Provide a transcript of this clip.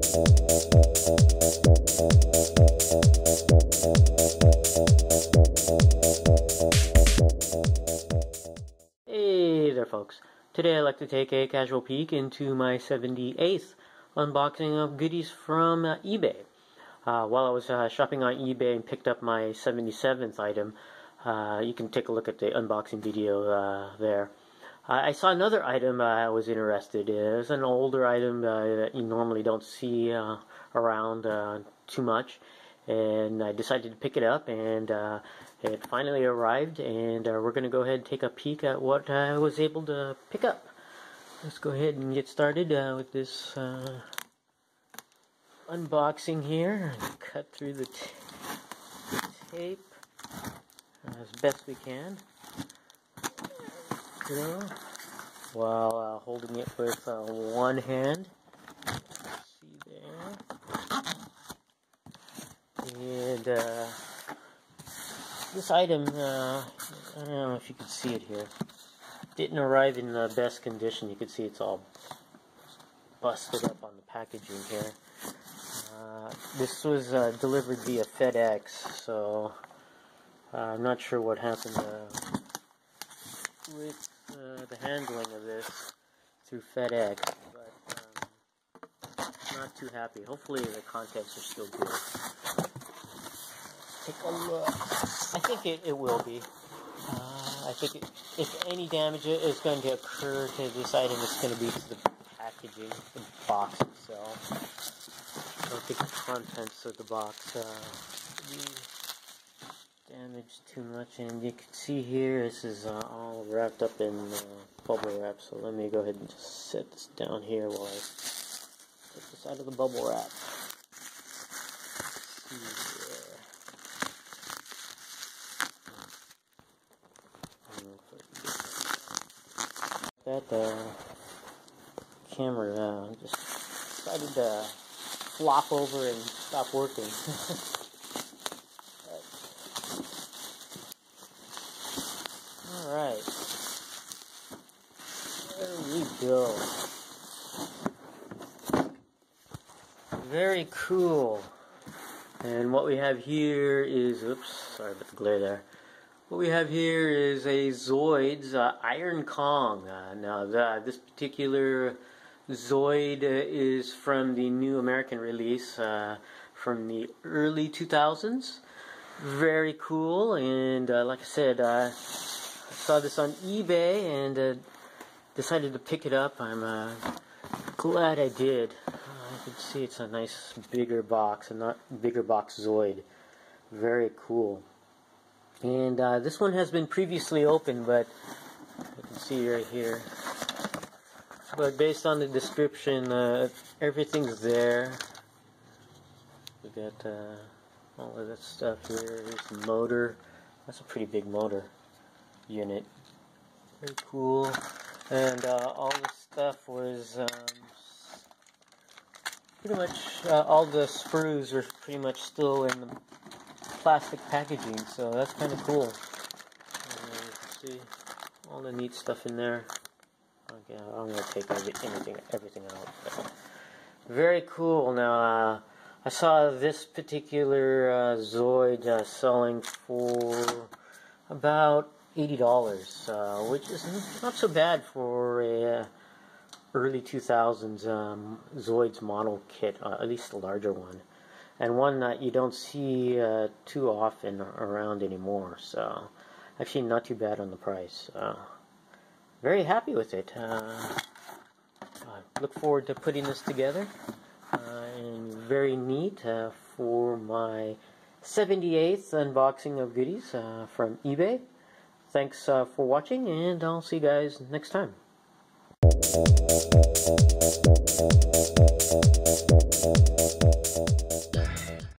Hey there folks, today I'd like to take a casual peek into my 78th unboxing of goodies from eBay. While I was shopping on eBay and picked up my 77th item, you can take a look at the unboxing video there. I saw another item I was interested in. It was an older item that you normally don't see around too much, and I decided to pick it up, and it finally arrived, and we're going to go ahead and take a peek at what I was able to pick up. Let's go ahead and get started with this unboxing here, and cut through the tape as best we can. Go, while holding it with one hand. See there. And this item, I don't know if you can see it here, didn't arrive in the best condition. You can see it's all busted up on the packaging here. This was delivered via FedEx, so I'm not sure what happened with the handling of this through FedEx, but not too happy. Hopefully the contents are still good. Take a look. I think it will be. I think if any damage is going to occur to this item, it's going to be to the packaging, the box itself. I don't think the contents of the box be damaged too much. And you can see here, this is all wrapped up in bubble wrap. So let me go ahead and just set this down here while I take this out of the bubble wrap. Let's see here. That camera just decided to flop over and stop working. Alright, there we go. Very cool. And what we have here is, oops, sorry about the glare there. What we have here is a Zoids Iron Kong. Now this particular Zoid is from the new American release from the early 2000s. Very cool, and like I said, I saw this on eBay and decided to pick it up. I'm glad I did. I can see it's a nice bigger box, and not bigger box Zoid. Very cool. And this one has been previously opened, but you can see right here. But based on the description, everything's there. We got all of that stuff here. Here's the motor. That's a pretty big motor unit. Very cool. And all the stuff was pretty much all the screws are pretty much still in the plastic packaging, so that's kind of cool. You can see all the neat stuff in there. Okay, I'm going to take everything out. But very cool. Now, I saw this particular Zoid selling for about $80, which is not so bad for a early 2000s Zoids model kit, at least the larger one. And one that you don't see too often around anymore, so actually not too bad on the price. Very happy with it. I look forward to putting this together, and very neat for my 78th unboxing of goodies from eBay. Thanks for watching, and I'll see you guys next time.